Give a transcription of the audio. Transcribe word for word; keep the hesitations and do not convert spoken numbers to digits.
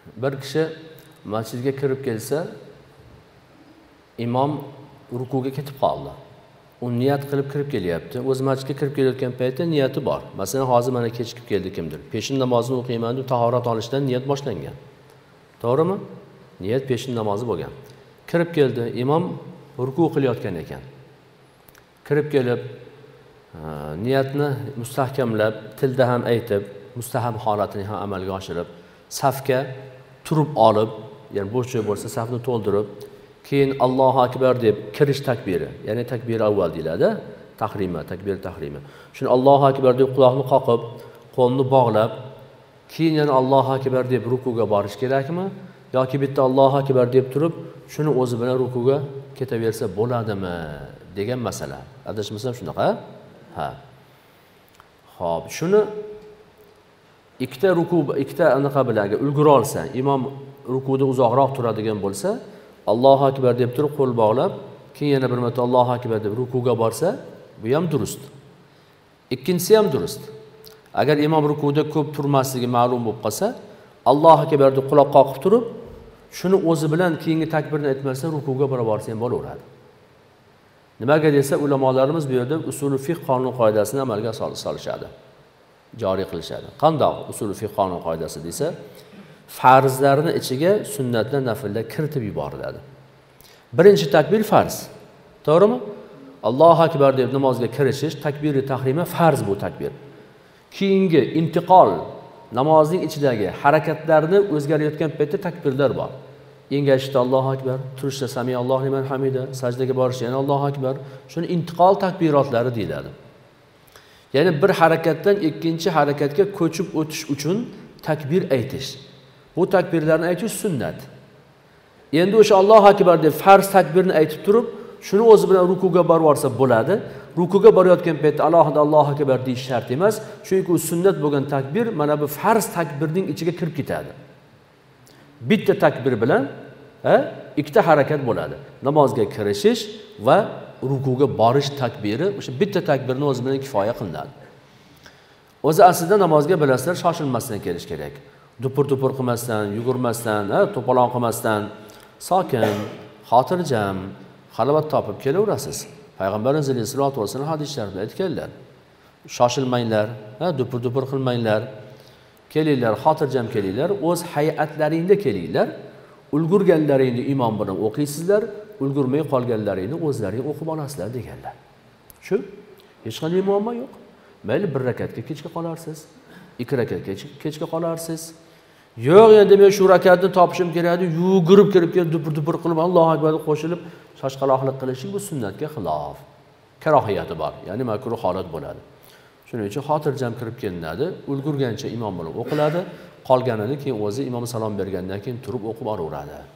bir kishi masjidga kirib kelsa, imom rukuga ketib qoldi. U niyat qilib kirib kelyapti. O'z masjidga kirib kelayotgan paytda niyati bor. Masalan, hozir mana kechikib keldi kimdir. Peshin namozini o'qiyman deb tahorat olishdan niyat boshlangan. To'g'rimi? Niyat peshin namozi bo'lgan. Kirib keldi, imom ruku qilayotgan ekan. Kirib kelib, niyatni mustahkamlab, tilda ham aytib, mustahab holatini ham amalga oshirib, safga turib olib, ya'ni bo'sh joy bo'lsa safni to'ldirib, keyin Allohu akbar deb kirish takbiri, ya'ni takbir avval deyiladi, tahrima, takbir tahrima. Shuni Allohu akbar deb quloqni qoqib, qo'lni bog'lab, keyin yana Allohu akbar deb rukuga borish kerakmi yoki bitta Allohu akbar deb turib, shuni o'zi bilan rukuga ketaversa bo'ladimi degan masala. Adashmasam shunaqa? Ha. Xo'p, shuni ikkita ruku, ikkita anaqa bilan ulgura olsa, imom rukuda uzoqroq turadigan bo'lsa, Allohu akbar deb turib qo'l bog'lab, keyin yana bir marta Allohu akbar deb rukuga borsa, bu ham durust. Ikkinchisi ham durust. Agar imom rukuda ko'p turmasligi ma'lum bo'lib qolsa, Allohu akbar deb quloq qoqib turib, shuni o'zi bilan keyingi takbirni aytmasa, rukuga bora borsa ham bo'laveradi. Nimaga desa, ulamolarimiz bu yerda usul fiqh qonun qoidasini amalga solishadi, joriy qilishadi. Qandoq usul fiqh qonun qoidasi desa, farzlarning ichiga sunnatlar, nafllar kiritib yuboriladi. Birinchi takbir farz. To'g'rimi? Allohu akbar deb namozga kirishish, takbiri tahrima farz bu takbir. Keyingi intiqol, namozning ichidagi harakatlarni o'zgarayotgan paytda takbirlar bor. Engashishda Allohu akbar, turishda sami Allohu liman hamida, sajdaga borishda yana Allohu akbar. Shuni intiqol takbirotlari deyiladi. Ya'ni bir harakatdan ikkinchi harakatga ko'chib o'tish uchun takbir aytish. Bu takbirlarni aytish sunnat. Endi o'sha Allohu akbar deb farz takbirni aytib turib, shuni o'zi bilan rukuga borib olsa bo'ladi. Rukuga borayotgan paytda alohida Allohu akbar deyish shart emas, chunki u sunnat bo'lgan takbir mana bu farz takbirning ichiga kirib ketadi. Bitta takbir bilan ha, ikkita harakat bo'ladi. Namozga kirishish va rukuga borish takbiri o'sha bitta takbirni o'zi bilan kifoya qilinadi. O'zi aslida namozga bilasizlar, shoshilmasdan kelish kerak. Dupur-dupur qilmasdan, yugurmasdan, ha, to'polon qilmasdan, sokin, xotirjam, xalovat topib kelaverasiz. Payg'ambarimiz sollallohu alayhi vasallam hadislarida aytganlar. Shoshilmanglar, ha, dupur-dupur qilmanglar. Kelinglar, xotirjam kelinglar, o'z hay'atlaringda kelinglar. Ulgurganlaringni imom bilan o'qiysizlar, ulgurmay qolganlaringni o'zlaring o'qib olasizlar deganlar. Shu, hech qanday muammo yo'q. Mayli bir rakatga kechga qolarsiz, ikki rakatga kechga qolarsiz. Yo'q, endi men shu rakatni topishim kerak, yugurib kirib kelib dupur-dupur qilib Allohu akbar deb qo'shilib shoshqaloqlik qilishing bu sunnatga xilof. Karohiyati bor, ya'ni makruh holat bo'ladi. Shuning uchun xotirjam kirib kelinadi, ulgurgancha imom bilan o'qiladi, qolganini keyin o'zi imom salom bergandan keyin turib o'qib olaveradi.